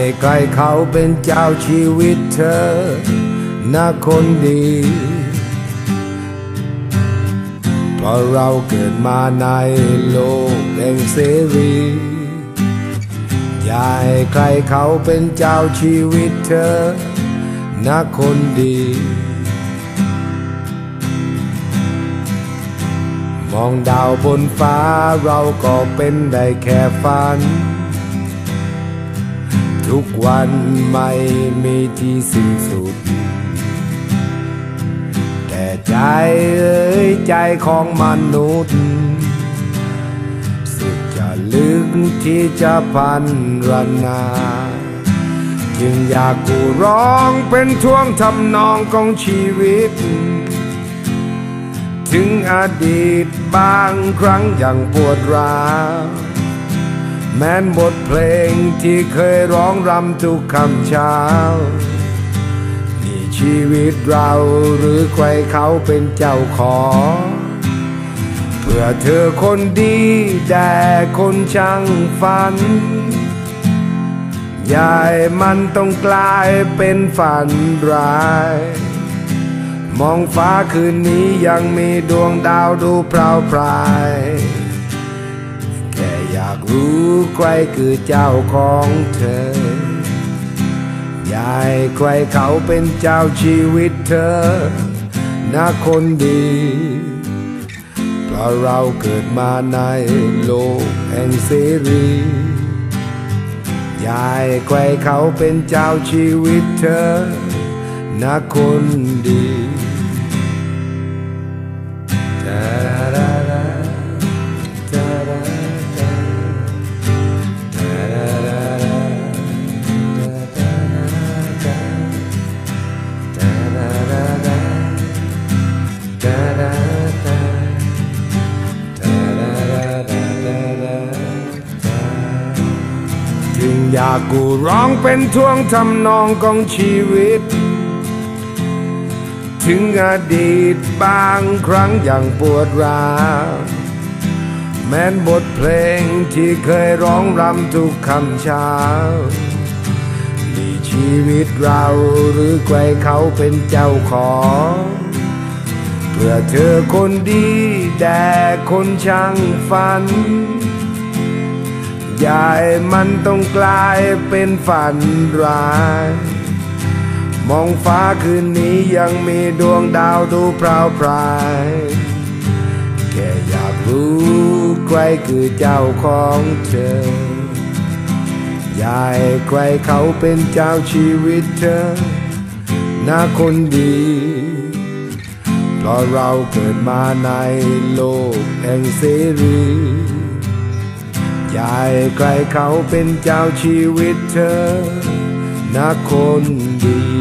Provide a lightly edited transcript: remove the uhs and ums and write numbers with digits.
ใครเขาเป็นเจ้าชีวิตเธอนะคนดีเพราะเราเกิดมาในโลกแห่งเสรีอย่าให้ใครเขาเป็นเจ้าชีวิตเธอนะคนดีมองดาวบนฟ้าเราก็เป็นได้แค่ฝันทุกวันไม่มีที่สิ้นสุดแต่ใจใจของมนุษย์สุดจะลึกที่จะพันรนาจึงอยากกูร้องเป็นท่วงทำนองของชีวิตถึงอดีตบางครั้งอย่างปวดร้าวแม้นบทเพลงที่เคยร้องรำทุกค่ำเช้านี่ชีวิตเราหรือใครเขาเป็นเจ้าของเพื่อเธอคนดีแต่คนช่างฝันอย่าให้มันต้องกลายเป็นฝันร้ายมองฟ้าคืนนี้ยังมีดวงดาวดูพราวพรายแค่อยากรู้ใครคือเจ้าของเธออย่าให้ใครเขาเป็นเจ้าชีวิตเธอนะคนดีเพราะเราเกิดมาในโลกแห่งเสรีอย่าให้ใครเขาเป็นเจ้าชีวิตเธอนะคนดีจึงอยากกูร้องเป็นท่วงทำนองของชีวิตถึงอดีตบางครั้งอย่างปวดร้าวแม้นบทเพลงที่เคยร้องรำทุกค่ำเช้านี่ชีวิตเราหรือใครเขาเป็นเจ้าของเพื่อเธอคนดีแต่คนช่างฝันอย่าให้มันต้องกลายเป็นฝันร้ายมองฟ้าคืนนี้ยังมีดวงดาวดูพราวพรายแค่อยากรู้ใครคือเจ้าของเธออย่าให้ใครเขาเป็นเจ้าชีวิตเธอนะคนดีเพราะเราเกิดมาในโลกแห่งเสรีอย่าให้ใครเขาเป็นเจ้าชีวิตเธอนะคนดี